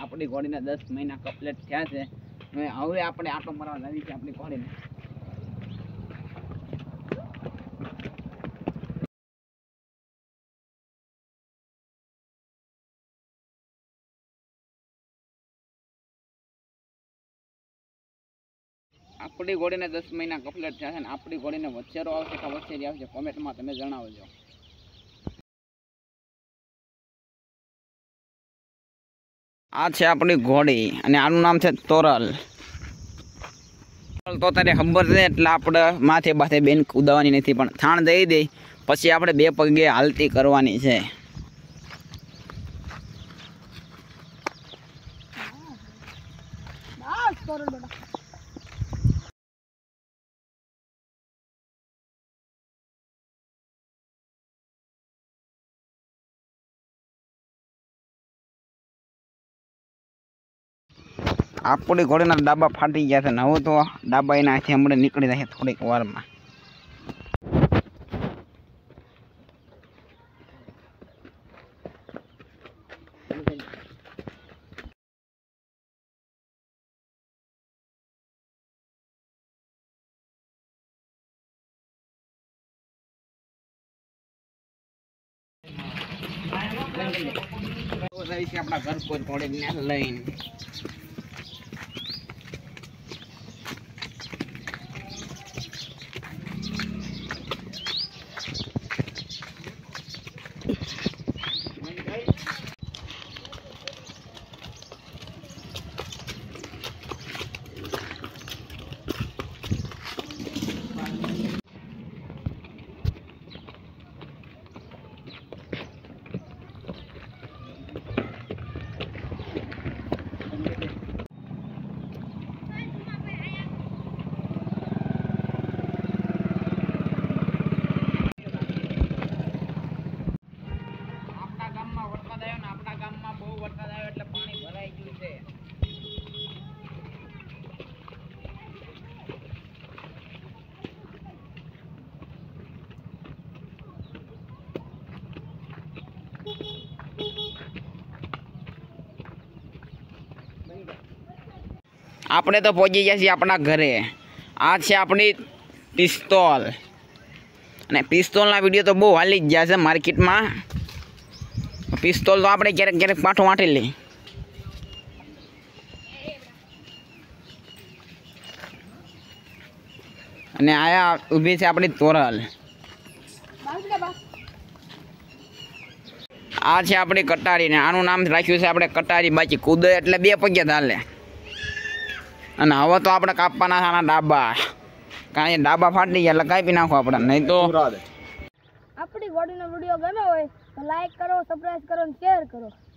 આપણી ઘોડીને 10 મહિના કમ્પ્લીટ થયા છે. હવે આપણે આટો મારવા લાવી છે આપણી ઘોડીને. આપણી ઘોડીને 10 મહિના કમ્પ્લીટ થયા છે ને આપણી ઘોડીને વચ્ચેરો આવશે કે વચ્ચેરી આવશે કોમેન્ટમાં તમે જણાવજો. આ છે આપણી ઘોડી અને આનું નામ છે તોરલ. તો તારે ખબર છે એટલે આપણે માથે બાથે બેન કૂદાવાની નથી, પણ થાણ દઈ દઈ પછી આપણે 2 પગે હાલતી કરવાની છે. આપણી ઘોડીના ડાબા ફાટી ગયા છે ને હવે તો ડાબા એના હાથે હમણાં નીકળી જાય થોડીક વારમાં. આપણા ઘર કોઈ થોડીક લઈને આપણે તો પહોંચી ગયા છીએ આપણા ઘરે. આ છે આપણી પિસ્તોલ અને પિસ્તોલના વિડીયો તો બહુ હાલી જ ગયા છે માર્કેટમાં. પિસ્તોલ તો આપણે ક્યારેક ક્યારેક પાઠો વાંટી લઈ. અને આયા ઊભી છે આપણી તોરલ. આ છે આપણી કટારી ને આનું નામ રાખ્યું છે આપણે કટારી. બાકી કૂદે એટલે 2 પગે ચાલે. અને હવે તો આપણે કાપવાના છે આના ડાબા. કાંઈ ડાબા ફાટી ગયા એટલે કાપી નાખો આપણે, નહીં તો. આપણી ઘોડીનો વિડીયો ગમ્યો હોય તો લાઈક કરો, સબસ્ક્રાઇબ કરો અને શેર કરો.